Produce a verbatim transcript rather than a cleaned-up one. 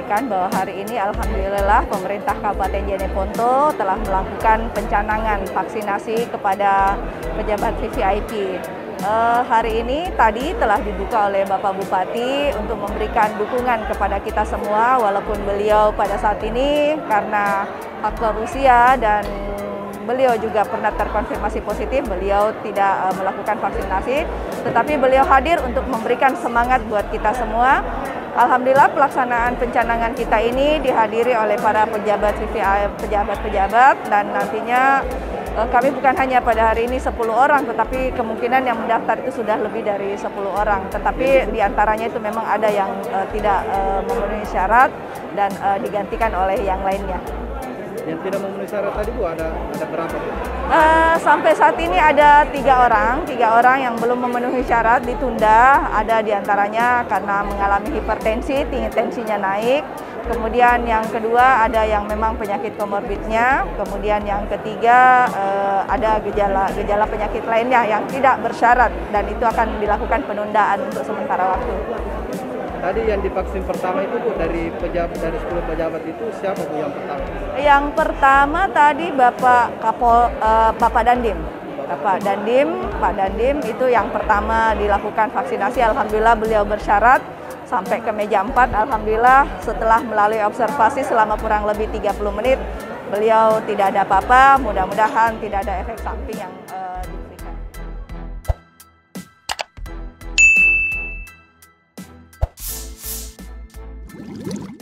menyampaikan bahwa hari ini alhamdulillah pemerintah Kabupaten Jeneponto telah melakukan pencanangan vaksinasi kepada pejabat V V I P. Uh, hari ini tadi telah dibuka oleh Bapak Bupati untuk memberikan dukungan kepada kita semua, walaupun beliau pada saat ini karena faktor usia dan beliau juga pernah terkonfirmasi positif, beliau tidak uh, melakukan vaksinasi, tetapi beliau hadir untuk memberikan semangat buat kita semua. Alhamdulillah pelaksanaan pencanangan kita ini dihadiri oleh para pejabat pejabat-pejabat dan nantinya uh, kami bukan hanya pada hari ini sepuluh orang, tetapi kemungkinan yang mendaftar itu sudah lebih dari sepuluh orang. Tetapi diantaranya itu memang ada yang uh, tidak uh, memenuhi syarat dan uh, digantikan oleh yang lainnya. Yang tidak memenuhi syarat tadi Bu, ada ada berapa Bu? Uh, sampai saat ini ada tiga orang, tiga orang yang belum memenuhi syarat ditunda. Ada diantaranya karena mengalami hipertensi, tinggi tensinya naik. Kemudian yang kedua ada yang memang penyakit komorbidnya. Kemudian yang ketiga uh, ada gejala-gejala penyakit lainnya yang tidak bersyarat dan itu akan dilakukan penundaan untuk sementara waktu. Tadi yang divaksin pertama itu Bu, dari pejabat dari sepuluh pejabat itu siapa Bu yang pertama? Yang pertama tadi Bapak Kapol uh, Bapak Dandim. Bapak Dandim, Pak Dandim itu yang pertama dilakukan vaksinasi. Alhamdulillah beliau bersyarat sampai ke meja empat. Alhamdulillah setelah melalui observasi selama kurang lebih tiga puluh menit beliau tidak ada apa-apa. Mudah-mudahan tidak ada efek samping yang uh, diberikan.